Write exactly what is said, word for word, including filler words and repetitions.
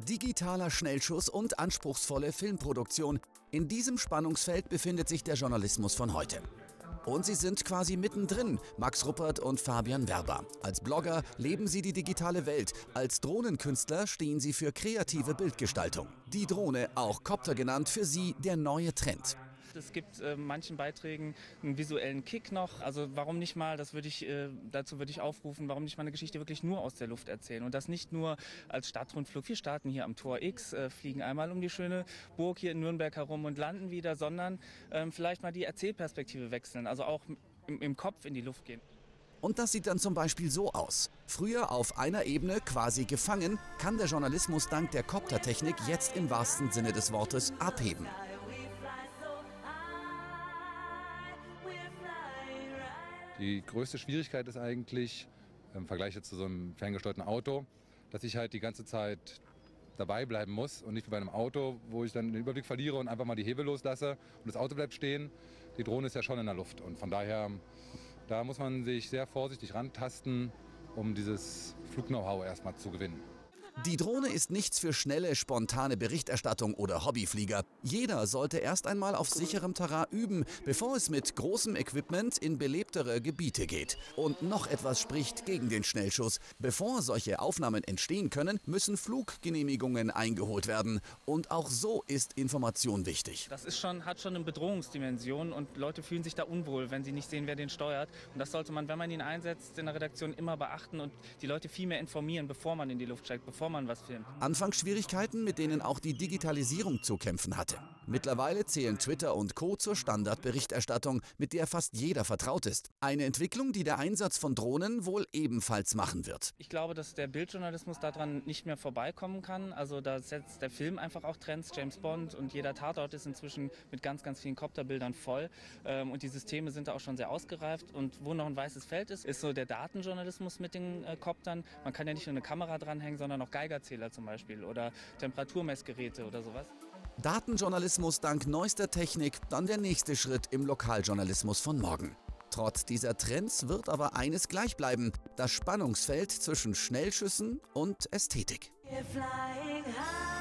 Digitaler Schnellschuss und anspruchsvolle Filmproduktion. In diesem Spannungsfeld befindet sich der Journalismus von heute. Und sie sind quasi mittendrin, Max Ruppert und Fabian Werber. Als Blogger leben sie die digitale Welt. Als Drohnenkünstler stehen sie für kreative Bildgestaltung. Die Drohne, auch Copter genannt, für sie der neue Trend. Es gibt äh, manchen Beiträgen einen visuellen Kick noch. Also warum nicht mal, das würde ich, äh, dazu würde ich aufrufen, warum nicht mal eine Geschichte wirklich nur aus der Luft erzählen. Und das nicht nur als Stadtrundflug. Wir starten hier am Tor X, äh, fliegen einmal um die schöne Burg hier in Nürnberg herum und landen wieder, sondern ähm, vielleicht mal die Erzählperspektive wechseln. Also auch im, im Kopf in die Luft gehen. Und das sieht dann zum Beispiel so aus. Früher auf einer Ebene quasi gefangen, kann der Journalismus dank der Coptertechnik jetzt im wahrsten Sinne des Wortes abheben. Die größte Schwierigkeit ist eigentlich, im Vergleich jetzt zu so einem ferngesteuerten Auto, dass ich halt die ganze Zeit dabei bleiben muss und nicht wie bei einem Auto, wo ich dann den Überblick verliere und einfach mal die Hebel loslasse und das Auto bleibt stehen. Die Drohne ist ja schon in der Luft und von daher, da muss man sich sehr vorsichtig rantasten, um dieses Flug-Know-how erstmal zu gewinnen. Die Drohne ist nichts für schnelle, spontane Berichterstattung oder Hobbyflieger. Jeder sollte erst einmal auf sicherem Terrain üben, bevor es mit großem Equipment in belebtere Gebiete geht. Und noch etwas spricht gegen den Schnellschuss. Bevor solche Aufnahmen entstehen können, müssen Fluggenehmigungen eingeholt werden. Und auch so ist Information wichtig. Das ist schon, hat schon eine Bedrohungsdimension und Leute fühlen sich da unwohl, wenn sie nicht sehen, wer den steuert. Und das sollte man, wenn man ihn einsetzt, in der Redaktion immer beachten und die Leute viel mehr informieren, bevor man in die Luft steigt, bevor man was filmt. Anfangsschwierigkeiten, mit denen auch die Digitalisierung zu kämpfen hatte. Mittlerweile zählen Twitter und Co. zur Standardberichterstattung, mit der fast jeder vertraut ist. Eine Entwicklung, die der Einsatz von Drohnen wohl ebenfalls machen wird. Ich glaube, dass der Bildjournalismus daran nicht mehr vorbeikommen kann. Also da setzt der Film einfach auch Trends. James Bond und jeder Tatort ist inzwischen mit ganz, ganz vielen Copterbildern voll. Und die Systeme sind da auch schon sehr ausgereift. Und wo noch ein weißes Feld ist, ist so der Datenjournalismus mit den äh, Coptern. Man kann ja nicht nur eine Kamera dranhängen, sondern auch Geigerzähler zum Beispiel oder Temperaturmessgeräte oder sowas. Datenjournalismus dank neuester Technik, dann der nächste Schritt im Lokaljournalismus von morgen. Trotz dieser Trends wird aber eines gleich bleiben: das Spannungsfeld zwischen Schnellschüssen und Ästhetik. We're flying high.